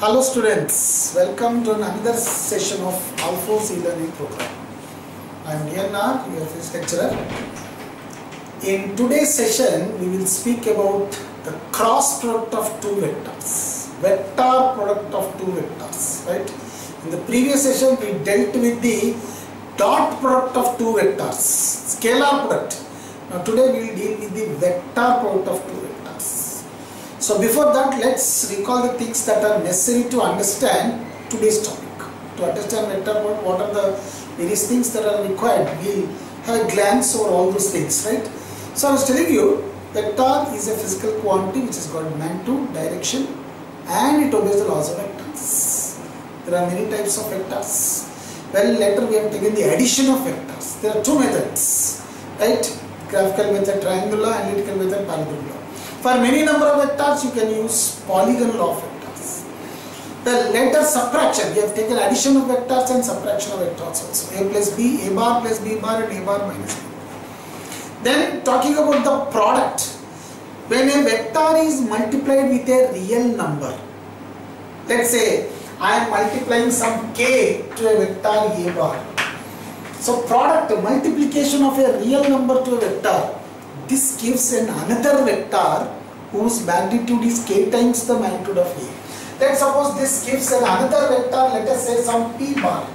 Hello students, welcome to another session of Alphos e-learning program. I am DNR, your physics lecturer. In today's session, we will speak about the cross product of two vectors, vector product of two vectors, right? In the previous session, we dealt with the dot product of two vectors, scalar product. Now today we will deal with the vector product of two vectors. So before that, let's recall the things that are necessary to understand today's topic. To understand vector product, what are the various things that are required? We'll have a glance over all those things, right? So I was telling you, vector is a physical quantity which has got magnitude, direction, and it obeys the laws of vectors. There are many types of vectors. Well, later we have taken the addition of vectors. There are two methods, right? Graphical method, triangular, analytical method, parabola. For many number of vectors, you can use polygon law of vectors. The later subtraction, we have taken addition of vectors and subtraction of vectors also. A plus B, A bar plus B bar, and A bar minus B. Then talking about the product, when a vector is multiplied with a real number, let's say I am multiplying some k to a vector A bar. So product, multiplication of a real number to a vector, this gives another vector whose magnitude is k times the magnitude of A. Let's suppose this gives another vector, let us say some p bar.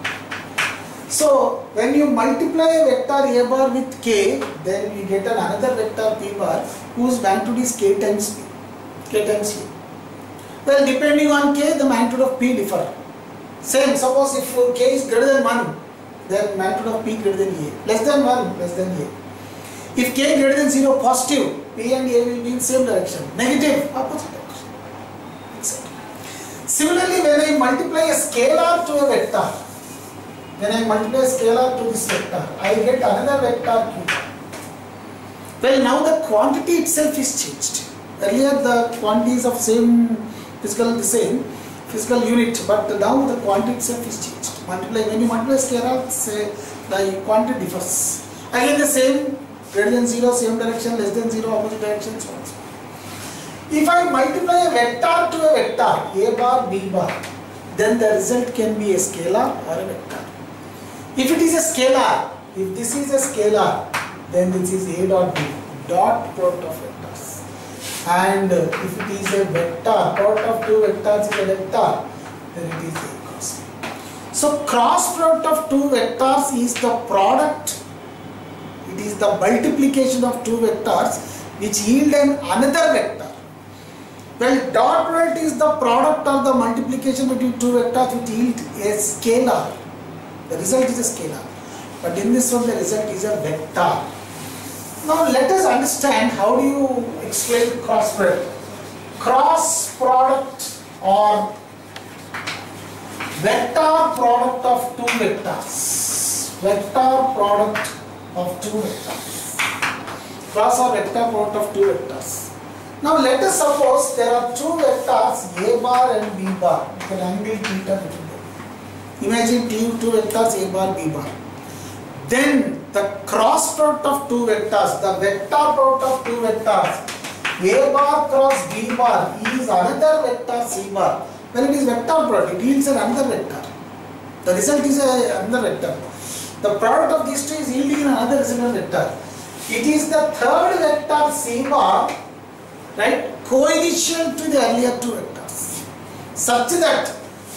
So when you multiply a vector A bar with k, then we get another vector p bar whose magnitude is k times p. K times p. Well, depending on k, the magnitude of p differ. Same, suppose if k is greater than 1, then magnitude of p greater than A. Less than 1, less than A. If k greater than 0, positive, p and A will be in same direction. Negative, opposite direction. Etc. Similarly, when I multiply a scalar to a vector, when I multiply a scalar to this vector, I get another vector q. Well, now the quantity itself is changed. Earlier the quantities of same physical unit, but now the quantity itself is changed. When you multiply scalar, say the quantity differs. Again the same, greater than 0, same direction, less than 0, opposite direction, so on. If I multiply a vector to a vector, A bar, B bar, then the result can be a scalar or a vector. If it is a scalar, if this is a scalar, then this is A dot B, dot product of vectors. And if it is a vector, product of two vectors is a vector, then it is A cross B. So cross product of two vectors is the product, it is the multiplication of two vectors which yield another vector. Well, dot product is the product of the multiplication between two vectors which yield a scalar. The result is a scalar. But in this one, the result is a vector. Now let us understand how do you explain cross product. Cross product or vector product of two vectors. Vector product of two vectors. Cross or vector product of two vectors. Now let us suppose there are two vectors A bar and B bar with an angle theta between them. Imagine two vectors A bar, B bar. Then the cross product of two vectors, the vector product of two vectors, A bar cross B bar is another vector C bar. Well, it is vector product, it yields another vector. The result is another vector. The product of these two is yielding another resultant vector. It is the third vector C bar, right, coinitial to the earlier two vectors, such that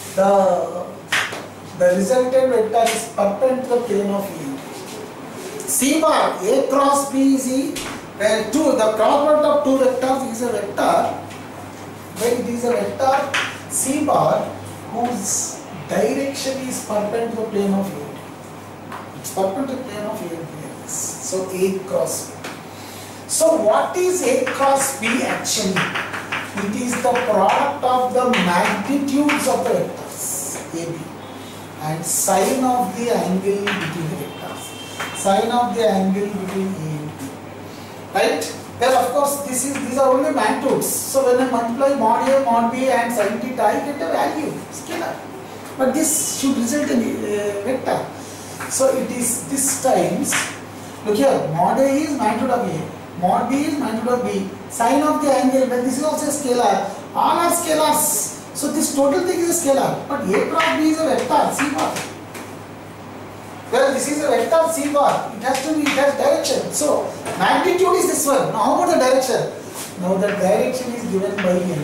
the resultant vector is perpendicular to the plane of E. C bar, A cross B is E, where the cross product of two vectors is a vector, when it is a vector C bar whose direction is perpendicular to the plane of E. It's perpendicular to the plane of A. So A cross B. So what is A cross B actually? It is the product of the magnitudes of the vectors AB and sine of the angle between the vectors. Sine of the angle between A and B. Right? Well, of course, these are only magnitudes. So when I multiply mod A, mod B and sine theta, I get a value, scalar. But this should result in a vector. So it is this times, look here, mod A is magnitude of A, mod B is magnitude of B, sine of the angle, but this is also a scalar. All are scalars. So this total thing is a scalar, but A cross B is a vector C bar. Well, this is a vector C bar. It has direction. So magnitude is this one. Now how about the direction? Now the direction is given by n.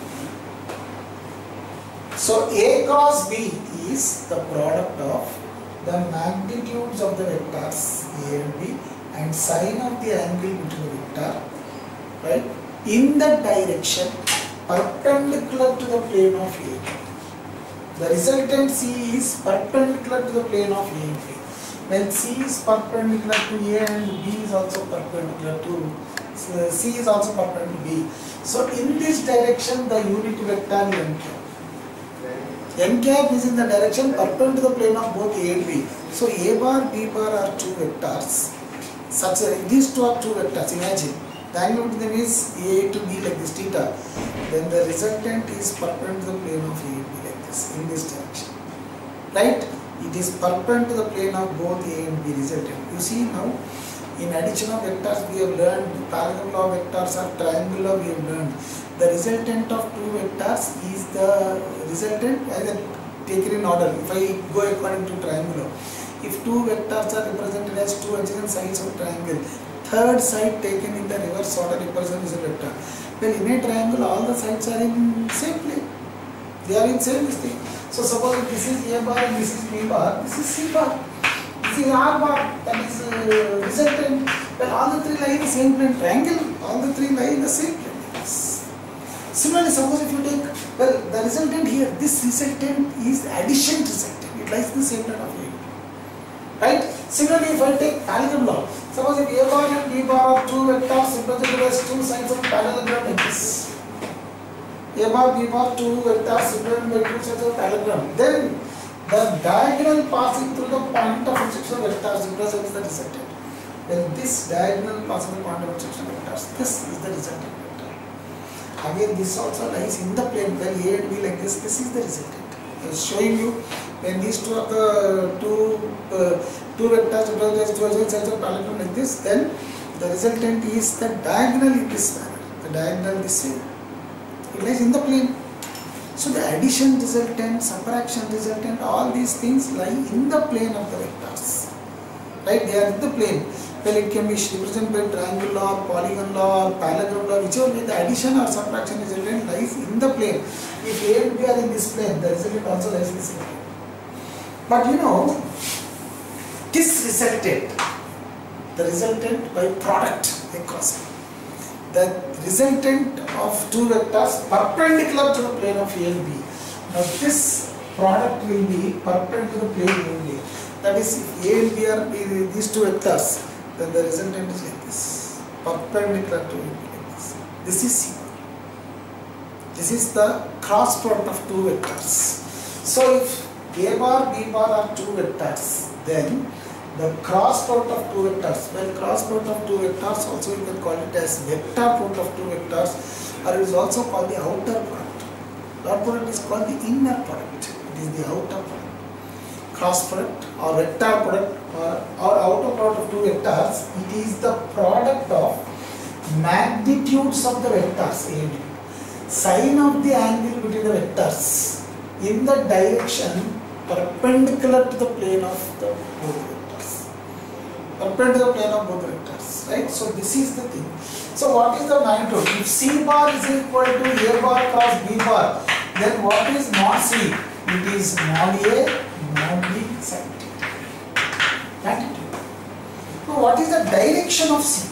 So A cross B is the product of the magnitudes of the vectors A and B and sine of the angle between the vector, right, in the direction perpendicular to the plane of A. The resultant C is perpendicular to the plane of A and B. When C is perpendicular to A and B is also perpendicular to C is also perpendicular to B. So in this direction the unit vector is n cap. N cap is in the direction perpendicular to the plane of both A and B. So A bar, B bar are two vectors. Such these two are two vectors. Imagine the angle between them is A to B like this theta. Then the resultant is perpendicular to the plane of A and B like this in this direction. Right? It is perpendicular to the plane of both A and B resultant. You see now, in addition of vectors we have learned parallel law vectors or triangular we have learned. The resultant of two vectors is the resultant as a taken in order. If I go according to triangular, if two vectors are represented as two adjacent sides of triangle, third side taken in the reverse order represents a vector. Well, in a triangle all the sides are in same plane. They are in same thing. So suppose if this is A bar and this is B bar, this is C bar, this is R bar, that is resultant. Well, all the three lie in the same plane. Triangle, all the three lie in the same plane. Similarly, suppose if you take, well, the resultant here, this resultant is addition resultant. It lies in the same plane of A. Right? Similarly, if I take parallelogram law, suppose if A bar and B bar are two vectors represented as two sides of parallelogram like this. A bar, B bar, two vectors represented by two sides of parallelogram. Then the diagonal passing through the point of intersection of vectors represents the resultant. Then this diagonal passing through the point of intersection of vectors, this is the resultant. Again, this also lies in the plane. Well, A and B like this. This is the resultant. I was showing you when these two are the two vectors represented as two adjacent sides of parallelogram like this. Then the resultant is the diagonal in this manner. The diagonal this way. It lies in the plane. So the addition resultant, subtraction resultant, all these things lie in the plane of the vectors. Right? They are in the plane. Well, it can be represented by triangle law, polygon law, or parallelogram law, whichever way the addition or subtraction resultant lies in the plane. If A and B are in this plane, the resultant also lies in this plane. But you know, this resultant, the resultant by product across, the resultant of two vectors perpendicular to the plane of A and B. Now this product will be perpendicular to the plane A and B. That is, if A and B are these two vectors, then the resultant is like this, perpendicular to A and B like this. This is C bar. This is the cross product of two vectors. So if A bar, B bar are two vectors, then the cross product of two vectors, well, cross product of two vectors also you can call it as vector product of two vectors, or it is also called the outer product. Dot product is called the inner product. It is the outer product. Cross product or vector product or outer product of two vectors, it is the product of magnitudes of the vectors A and B. Sine of the angle between the vectors in the direction perpendicular to the plane of the both vectors. Perpendicular to the plane of both vectors. Right? So this is the thing. So what is the magnitude? If C bar is equal to A bar cross B bar, then what is mod C? It is mod A mod B sin theta. Magnitude. Now what is the direction of C?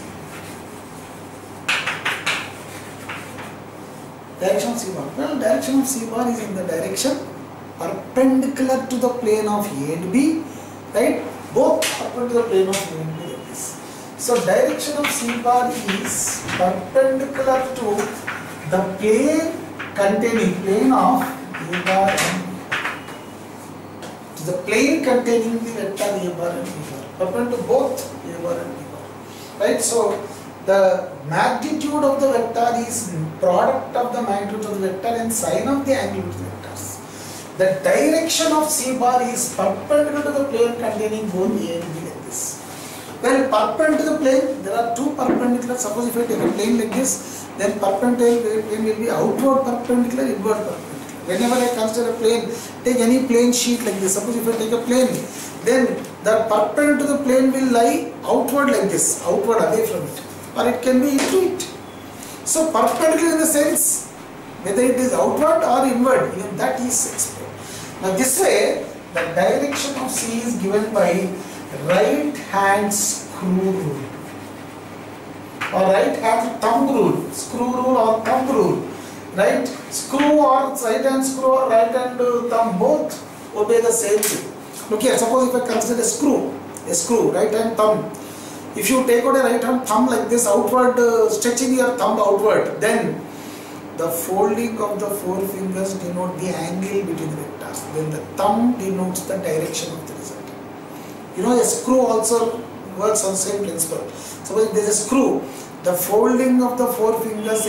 Direction of C bar. Well, direction of C bar is in the direction perpendicular to the plane of A and B, right? Both perpendicular to the plane of A and B like this. So direction of C bar is perpendicular to the plane containing plane of A bar and B. To the plane containing the vector A bar and B bar. Perpendicular to both A bar and B bar. Right? So the magnitude of the vector is product of the magnitude of the vector and sine of the angle of the vectors. The direction of C bar is perpendicular to the plane containing both A and B like this. Well, perpendicular to the plane, there are two perpendicular. Suppose if I take a plane like this, then perpendicular plane will be outward perpendicular, inward perpendicular. Whenever I consider a plane, take any plane sheet like this. Suppose if I take a plane, then the perpendicular to the plane will lie outward like this, outward away from it, or it can be into it. So perpendicular in the sense whether it is outward or inward, even that is explained. Now this way, the direction of C is given by right hand screw rule, or right hand thumb rule, screw rule or thumb rule. Right? Screw or right hand screw or right hand thumb both obey the same thing. Look here, suppose if I consider a screw, right hand thumb. If you take out a right hand thumb like this outward, stretching your thumb outward, then the folding of the four fingers denote the angle between the vectors. Then the thumb denotes the direction of the result. You know, a screw also works on the same principle. Suppose there is a screw, the folding of the four fingers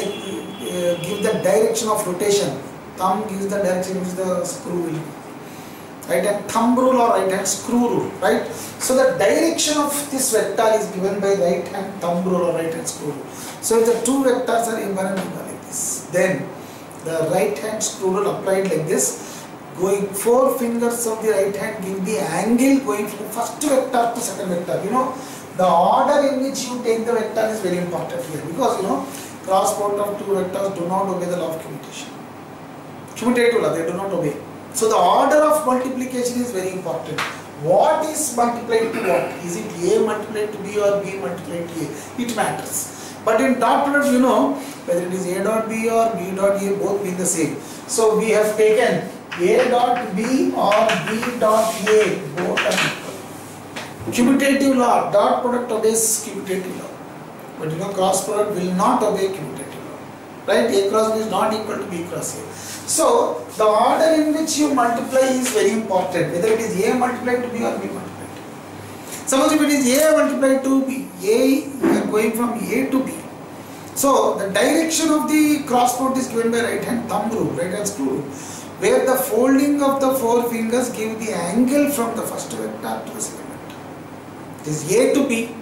give the direction of rotation. Thumb gives the direction which the screw will give. Right hand thumb rule or right hand screw rule. Right. So the direction of this vector is given by right hand thumb rule or right hand screw rule. So if the two vectors are equivalent like this, then the right hand screw rule applied like this, going four fingers of the right hand give the angle going from the first vector to second vector. You know, the order in which you take the vector is very important here, because you know, cross product of two vectors do not obey the law of commutative. Commutative law, they do not obey. So the order of multiplication is very important. What is multiplied to what? Is it A multiplied to B or B multiplied to A? It matters. But in dot product, you know, whether it is A dot B or B dot A, both mean the same. So we have taken A dot B or B dot A, both are equal. Commutative law, dot product obeys commutative law. But you know, cross product will not obey commutative law. Right? A cross B is not equal to B cross A. So the order in which you multiply is very important, whether it is A multiplied to B or B multiplied to B. Suppose if it is A multiplied to B, A, we are going from A to B. So the direction of the cross product is given by right hand thumb rule, right hand screw rule, where the folding of the four fingers give the angle from the first vector to the second vector. It is A to B,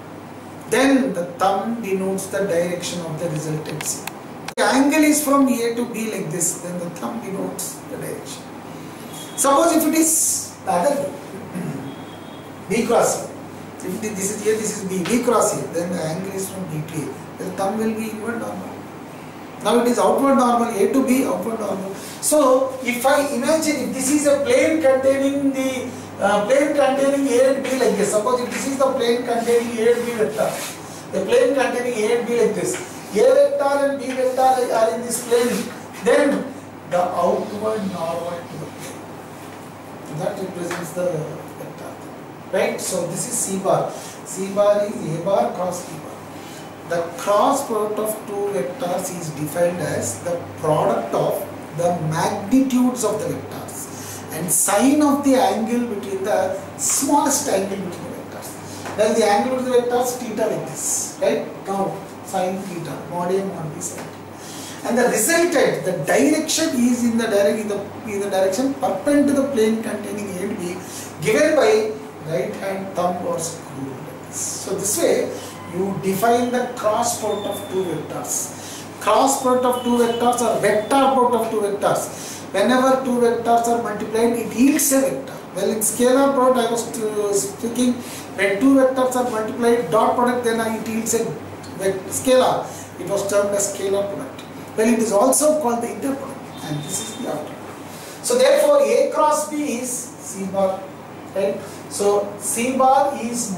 then the thumb denotes the direction of the resultant C. The angle is from A to B like this, then the thumb denotes the direction. Suppose if it is the other way, B cross A. If this is A, this is B, B cross A, then the angle is from B to A. The thumb will be inward normal. Now it is outward normal, A to B, outward normal. So if I imagine if this is a plane containing the plane containing A and B like this. Suppose if this is the plane containing A and B vector, the plane containing A and B like this. A vector and B vector are in this plane, then the outward normal to the plane. That represents the vector. Right? So this is C bar. C bar is A bar cross B bar. The cross product of two vectors is defined as the product of the magnitudes of the vectors and sine of the angle between the smallest angle between the vectors. Then the angle between the vectors theta like this. Right? Now sine theta, mod A, mod B, sine theta. And the resultant, the direction is in the direction perpendicular to the plane containing A and B, given by right hand thumb or screw like this. So this way you define the cross product of two vectors. Cross product of two vectors or vector product of two vectors. Whenever two vectors are multiplied, it yields a vector. Well, in scalar product I was speaking, when two vectors are multiplied, dot product, then it yields a scalar. It was termed as scalar product. Well, it is also called the interproduct, and this is the outer product. So therefore A cross B is C bar, right? So C bar is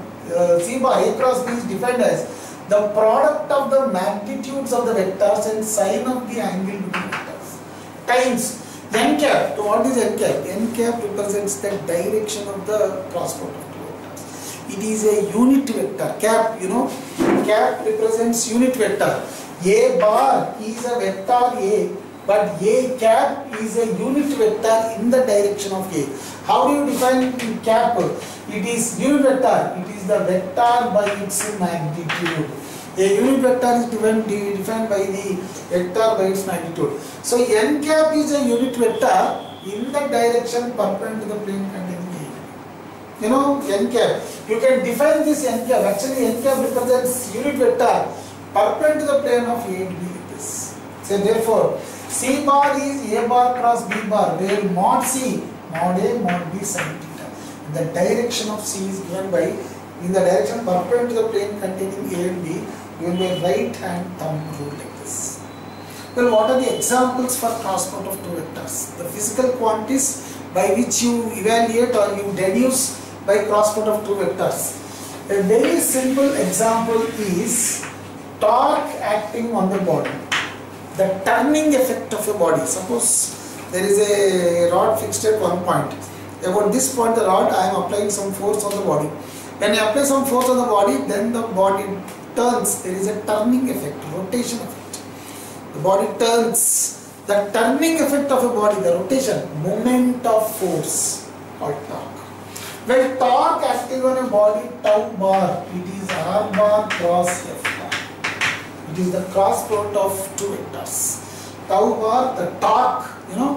C bar A cross B is defined as the product of the magnitudes of the vectors and sine of the angle between vectors times n cap. So what is n cap? N cap represents the direction of the cross product of two vectors. It is a unit vector. Cap, you know, cap represents unit vector. A bar is a vector A, but A cap is a unit vector in the direction of A. How do you define cap? It is unit vector. It is the vector by its magnitude. A unit vector is defined by the vector by its magnitude. So n cap is a unit vector in the direction perpendicular to the plane containing A. You know, n cap. You can define this n cap. Actually, n cap represents unit vector perpendicular to the plane of A and B like this. So therefore, C bar is A bar cross B bar, where mod C, mod A, mod B sin theta. The direction of C is given by, in the direction perpendicular to the plane containing A and B, given by right hand thumb rule like this. Well, what are the examples for cross product of two vectors? The physical quantities by which you evaluate or you deduce by cross product of two vectors. A very simple example is torque acting on the body. The turning effect of a body. Suppose there is a rod fixed at one point. About this point, the rod, I am applying some force on the body. When I apply some force on the body, then the body turns. There is a turning effect, rotation effect. The body turns. The turning effect of a body, the rotation, moment of force, called torque. When torque acting on a body, tau bar, it is R bar cross F bar. It is the cross product of two vectors. Tau bar, the torque,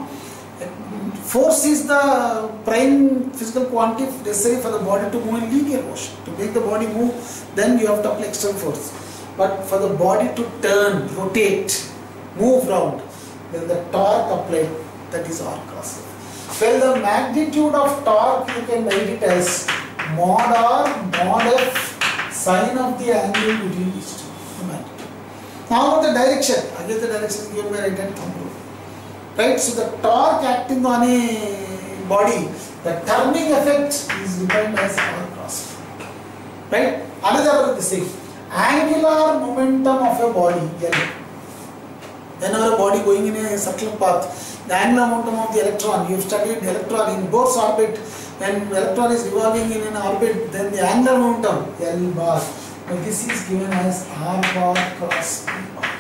force is the prime physical quantity necessary for the body to move in linear motion. To make the body move, then you have to apply external force. But for the body to turn, rotate, move round, then the torque applied, that is R cross F. Well, the magnitude of torque, you can write it as mod R, mod F, sine of the angle between these two. Now about the direction, again the direction is given by right hand thumb rule. Right, so the torque acting on a body, the turning effect is defined as R cross F. Right, another the same. Angular momentum of a body, L. Whenever a body going in a circular path, the angular momentum of the electron, you have studied the electron in Bohr's orbit, when electron is revolving in an orbit, then the angular momentum, L bar. Now this is given as R bar cross P bar.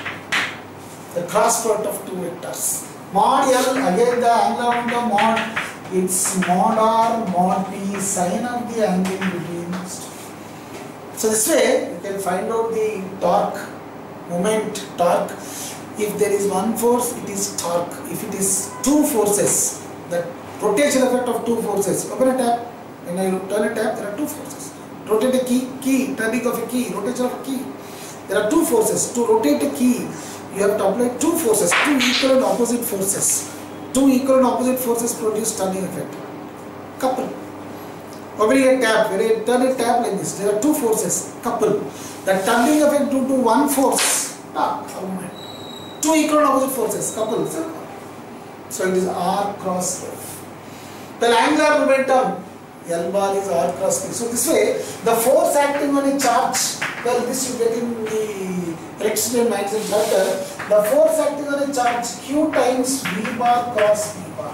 The cross product of two vectors. Mod L, again the angular momentum mod, it's mod R, mod P, sine of the angle between these two. So this way, you can find out the torque, moment, torque. If there is one force, it is torque. If it is two forces, the rotation effect of two forces. Open a tap, when I turn a tap, there are two forces. Rotate a key, turning of a key, rotation of a key. There are two forces. To rotate a key, you have to apply two forces, two equal and opposite forces. Two equal and opposite forces produce turning effect. Couple. Opening a tap, when I turn a tap like this, there are two forces, couple. The turning effect due to one force, torque, moment. Two equal and opposite forces, couple. So it is R cross F. The angular momentum, L bar is R cross P. So this way, the force acting on a charge, well this you get in the electricity and magnetism chapter, the force acting on a charge Q times V bar cross P bar.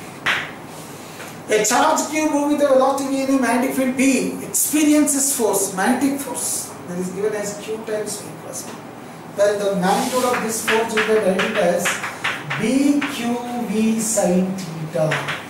A charge Q moving with a velocity V in a magnetic field B experiences force, magnetic force, that is given as Q times V cross P. Well, the magnitude of this force you can write it as BQV sin theta.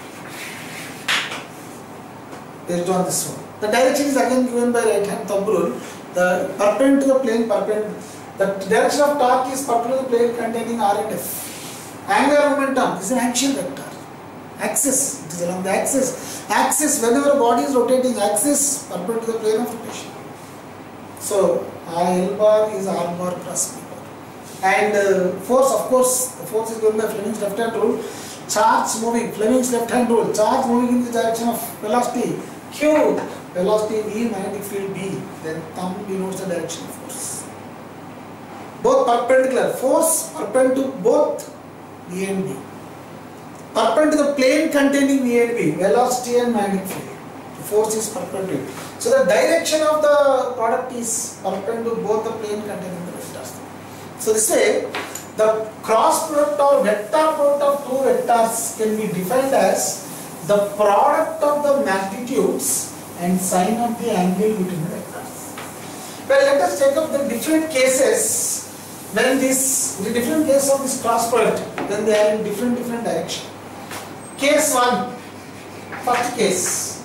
Based on this one. The direction is again given by right hand thumb rule. The perpendicular to the plane, the direction of torque is perpendicular to the plane containing R and F. Angular momentum is an axial vector. Axis, it is along the axis. Axis, whenever a body is rotating, axis perpendicular to the plane of rotation. So, L bar is R bar cross P bar. And force, of course, the force is given by Fleming's left hand rule. Charge moving, Fleming's left hand rule. Charge moving in the direction of velocity Q, velocity V, magnetic field B. Then thumb denotes the direction of force. Both perpendicular, force perpendicular to both V and B. Perpendicular to the plane containing V and B, velocity and magnetic field. The force is perpendicular. So the direction of the product is perpendicular to both the plane containing the vectors. So this way, the cross product or vector product of two vectors can be defined as the product of the magnitudes and sine of the angle between the vectors. Well, let us take up the different cases when the different case of this cross product, when they are in different direction. Case 1, first case.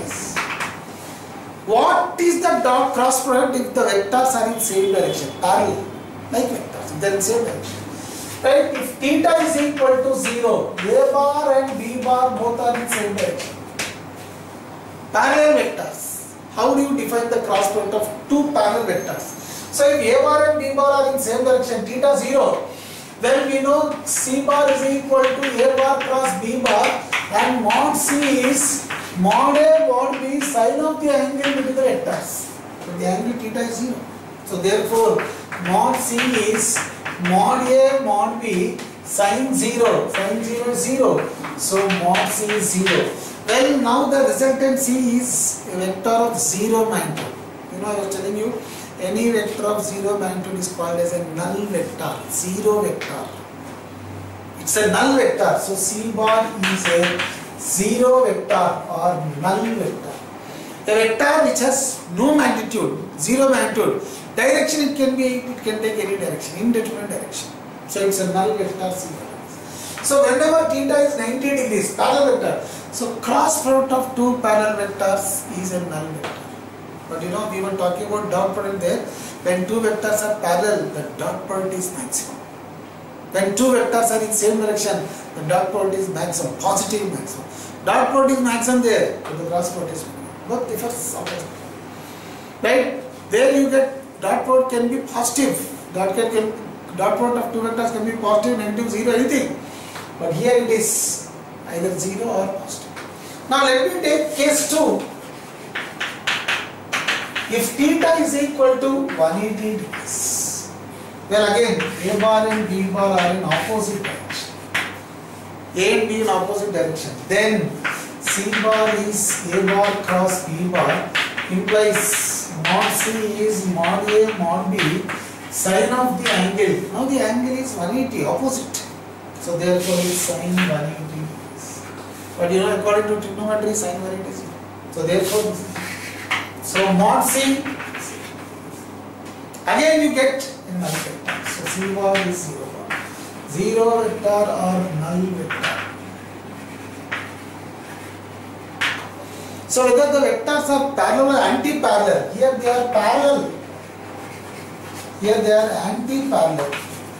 What is the dot cross product if the vectors are in same direction, parallel, like vectors, they are in same direction. Right? If theta is equal to 0, A bar and B bar both are in same direction. Parallel vectors. How do you define the cross product of two parallel vectors? So if A bar and B bar are in same direction, theta 0, Well, we know C bar is equal to A bar cross B bar, and mod C is mod A mod B sine of the angle into the vectors. So the angle theta is 0. So therefore mod C is mod A mod B sine 0. Sine 0 is 0. So mod C is 0. Well, now the resultant C is a vector of 0 magnitude. You know, I was telling you, any vector of 0 magnitude is called as a null vector, 0 vector. It's a null vector. So C bar is a 0 vector or null vector. A vector which has no magnitude, 0 magnitude. Direction it can take any direction, indeterminate direction. So it's a null vector C bar. So whenever theta is 90 degrees, parallel vector. So cross product of two parallel vectors is a null vector. But you know, we were talking about dot product there. When two vectors are parallel, the dot product is maximum. When two vectors are in same direction, the dot product is maximum, positive maximum. Dot product is maximum there, but the cross product is minimum. Both differs opposite. Right? There you get dot product can be positive. Dot product of two vectors can be positive, negative, 0, anything. But here it is either 0 or positive. Now let me take case 2. If theta is equal to 180 degrees, well again A bar and B bar are in opposite direction. A and B in opposite direction. Then C bar is A bar cross B bar implies mod C is mod A mod B sine of the angle. Now the angle is 180 opposite. So therefore it's sine 180 degrees. But you know, according to trigonometry, sine 180 is 0. So therefore, so mod C, again you get a null vector. So C bar is 0 bar. 0 vector or null vector. So whether the vectors are parallel or anti-parallel, here they are parallel, here they are anti-parallel.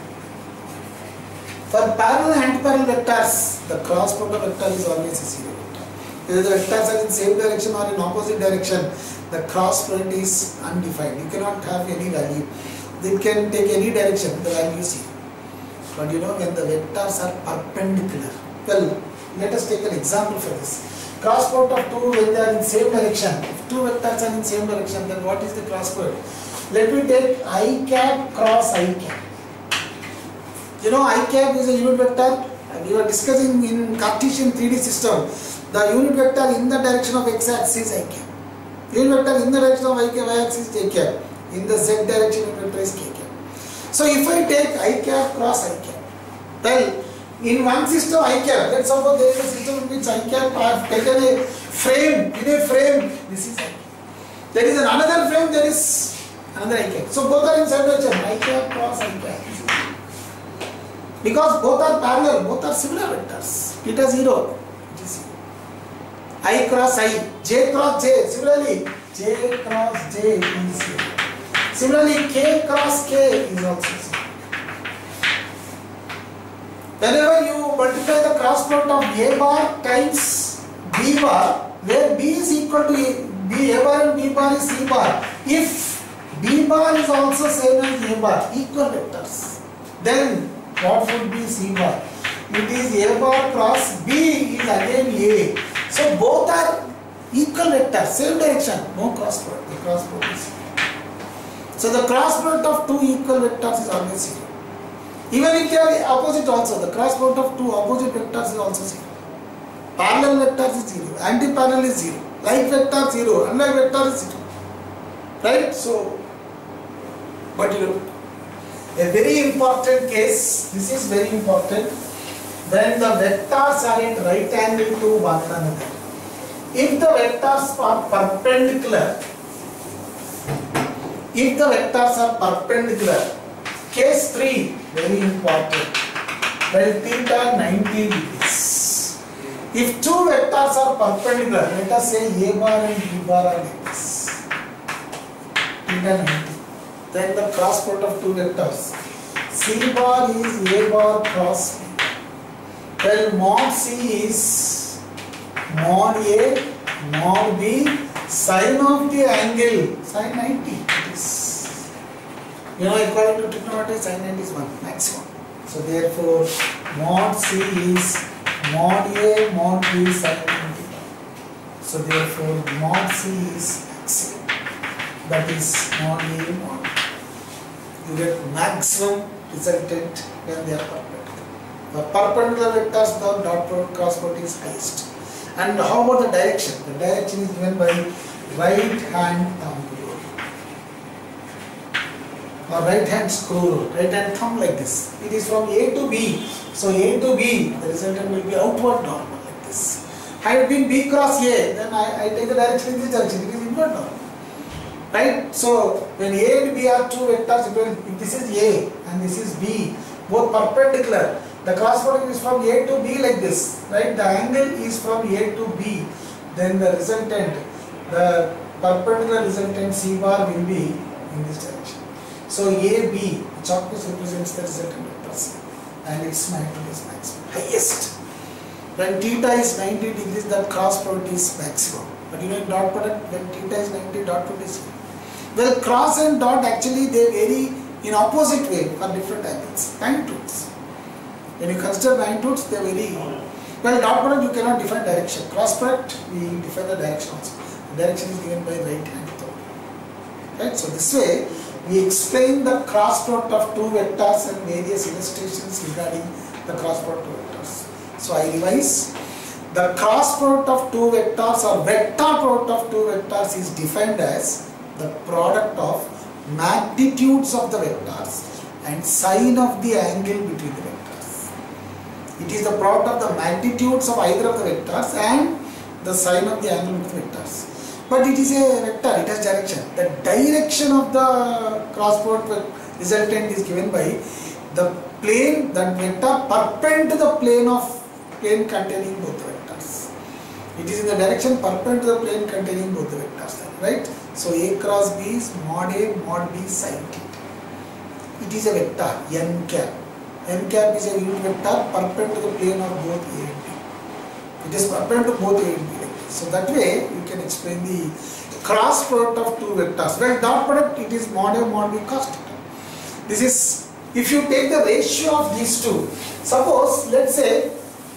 For parallel and anti-parallel vectors, the cross product vector is always a 0 vector. Whether the vectors are in same direction or in opposite direction, the cross product is undefined. You cannot have any value. They can take any direction, the value is 0. But you know, when the vectors are perpendicular, well, let us take an example for this. Cross product of two when they are in same direction. If two vectors are in same direction, then what is the cross product? Let me take I cap cross I cap. You know, I cap is a unit vector. We were discussing in Cartesian 3D system. The unit vector in the direction of x-axis is I cap. Unit vector in the direction of y-axis is j cap. In the z direction, unit vector is k cap. So if I take I cap cross I cap, well, in one system I cap, let's suppose there is a system in which I cap, I have taken a frame, in a frame, this is I cap. There is another frame, there is another I cap. So both are in same direction, I cap cross I cap. Because both are parallel, both are similar vectors. Theta 0, it is 0. I cross I, j cross j, similarly j cross j is 0. Similarly k cross k is also 0. Whenever you multiply the cross product of A bar times B bar, where B is equal to A bar and B bar is C bar. If B bar is also same as A bar, equal vectors, then what would be C bar? It is A bar cross B is again A. So both are equal vectors, same direction, no cross product. The cross product is 0. So the cross product of two equal vectors is always 0. Even if they are opposite also, the cross product of two opposite vectors is also 0. Parallel vectors is 0, anti-parallel is 0, like vector 0, unlike vector is 0. Right? So, but you know, a very important case, this is very important, when the vectors are in right angle to one another. If the vectors are perpendicular, case 3, very important, when theta 90 degrees. If two vectors are perpendicular, let us say A bar and B bar are like this, theta 90, then the cross product of two vectors, C bar is A bar cross B. Well, mod C is mod A mod B sine of the angle, sine 90. It is, you know, according to trigonometry, sine 90 is 1 maximum. So therefore mod C is mod A mod B sin theta. So therefore mod C is maximum. That is mod A mod B. You get maximum resultant when they are perpendicular. For perpendicular vectors, the dot product cross product is highest. And how about the direction? The direction is given by right hand thumb rule or right hand screw rule, right hand thumb like this. It is from A to B. So A to B, the resultant will be outward normal like this. Had it been B cross A, then I take the direction in this direction. It is inward normal. Right? So when A and B are two vectors, if this is A and this is B, both perpendicular, the cross product is from A to B like this. Right? The angle is from A to B. Then the resultant, the perpendicular resultant C bar will be in this direction. So AB, which of course represents the resultant vector C, and its magnitude is maximum, highest. When theta is 90 degrees, that cross product is maximum. But you know in dot product, when theta is 90, dot product is 0. Well, cross and dot actually they vary in opposite way for different angles, magnitudes. When you consider magnitudes, they vary. Well, dot product you cannot define direction. Cross product we define the direction also. The direction is given by right hand thumb. Right? So this way we explain the cross product of two vectors and various illustrations regarding the cross product of vectors. So I revise. The cross product of two vectors or vector product of two vectors is defined as the product of magnitudes of the vectors and sine of the angle between the vectors. It is the product of the magnitudes of either of the vectors and the sine of the angle between the vectors. But it is a vector, it has direction. The direction of the cross product resultant is given by the plane, that vector perpendicular to the plane containing both the vectors. It is in the direction perpendicular to the plane containing both the vectors, right? So A cross B is mod A mod B sin theta. It is a vector n cap. N cap is a unit vector perpendicular to the plane of both A and B. It is perpendicular to both A and B. So that way you can explain the cross product of two vectors. Well, dot product it is mod A mod B cos theta. This is if you take the ratio of these two. Suppose let's say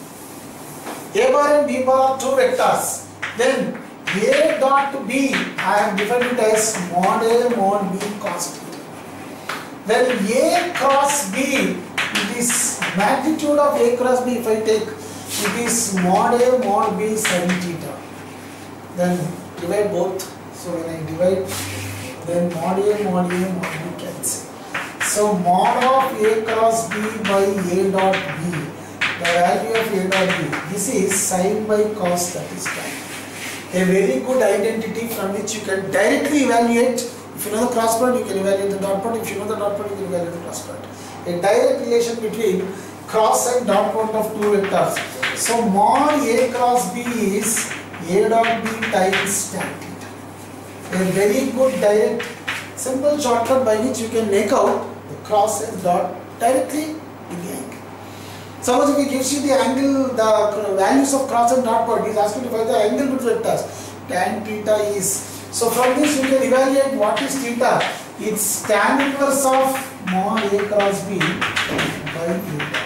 A bar and B bar are two vectors. Then A dot B I have defined it as mod A mod B cos theta. Then A cross B, it is magnitude of A cross B if I take, it is mod A mod B sin theta. Then divide both. So when I divide, then mod A mod B cancel. So mod of A cross B by A dot B, the value of A dot B, this is sin by cos, that is tan. A very good identity from which you can directly evaluate. If you know the cross product, you can evaluate the dot product. If you know the dot product, you can evaluate the cross product. A direct relation between cross and dot product of two vectors. So mod A cross B is A dot B times tan theta. A very good direct simple shortcut by which you can make out the cross and dot directly in the angle. Suppose if he gives you the angle, the values of cross and dot product, he is asking to find the angle between vectors. Tan theta is, so from this you can evaluate what is theta. It's tan inverse of mod A cross B by A dot.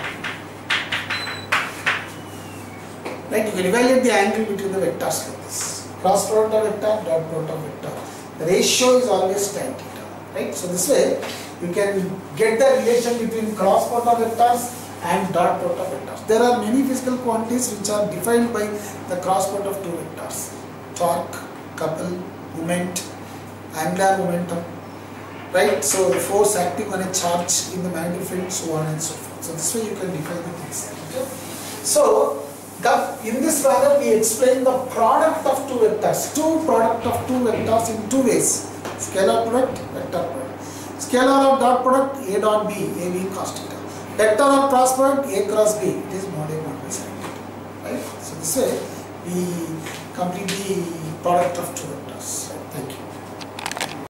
Right, you can evaluate the angle between the vectors like this. Cross product of vector, dot product of vector. The ratio is always tan theta. Right, so this way you can get the relation between cross product of vectors and dot product of vectors. There are many physical quantities which are defined by the cross product of two vectors. Torque, couple, moment, angular momentum. Right, so the force acting on a charge in the magnetic field, so on and so forth. So this way you can define the things. Okay? So in this manner we explain the product of two vectors. Two product of two vectors in two ways. Scalar product, vector product. Scalar or dot product, A dot B, A B cos theta. Vector or cross product, A cross B, it is mod A mod B sin theta. Right? So this way we complete the product of two vectors.